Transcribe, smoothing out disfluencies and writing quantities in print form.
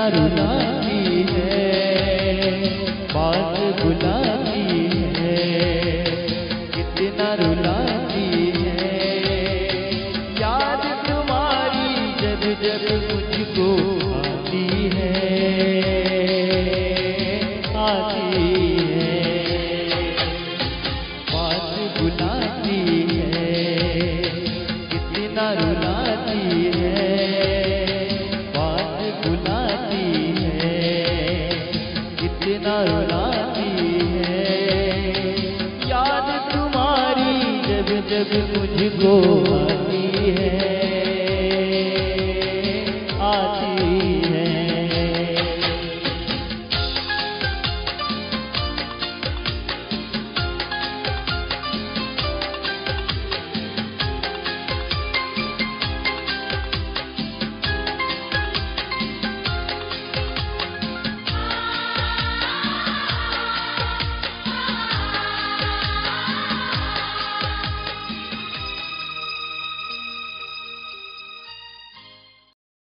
रुलाती है, बात बुलाती है, कितना रुलाती है। याद तुम्हारी जब जब मुझको आती है, आती है, बात बुलाती है, कितना रुलाती है, बात बुलाती है, कितना रुलाती है। याद तुम्हारी जब जब मुझको आती है।